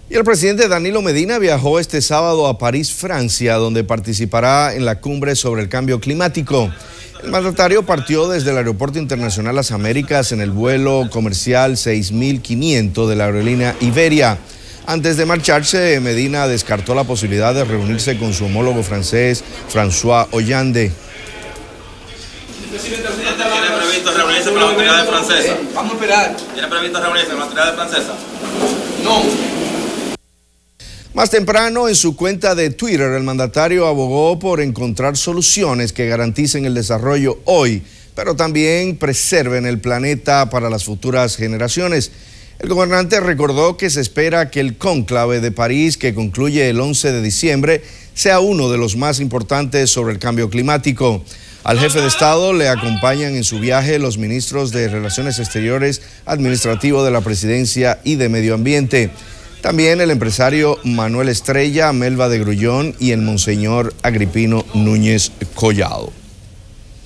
Y el presidente Danilo Medina viajó este sábado a París, Francia, donde participará en la cumbre sobre el cambio climático. El mandatario partió desde el Aeropuerto Internacional Las Américas en el vuelo comercial 6500 de la aerolínea Iberia. Antes de marcharse, Medina descartó la posibilidad de reunirse con su homólogo francés, François Hollande. ¿Tiene previsto reunirse con las autoridades francesas? Vamos a esperar. ¿Tiene previsto reunirse con las autoridades francesas? No. Más temprano, en su cuenta de Twitter, el mandatario abogó por encontrar soluciones que garanticen el desarrollo hoy, pero también preserven el planeta para las futuras generaciones. El gobernante recordó que se espera que el cónclave de París, que concluye el 11 de diciembre, sea uno de los más importantes sobre el cambio climático. Al jefe de Estado le acompañan en su viaje los ministros de Relaciones Exteriores, Administrativo de la Presidencia y de Medio Ambiente. También el empresario Manuel Estrella, Melba de Grullón y el monseñor Agripino Núñez Collado.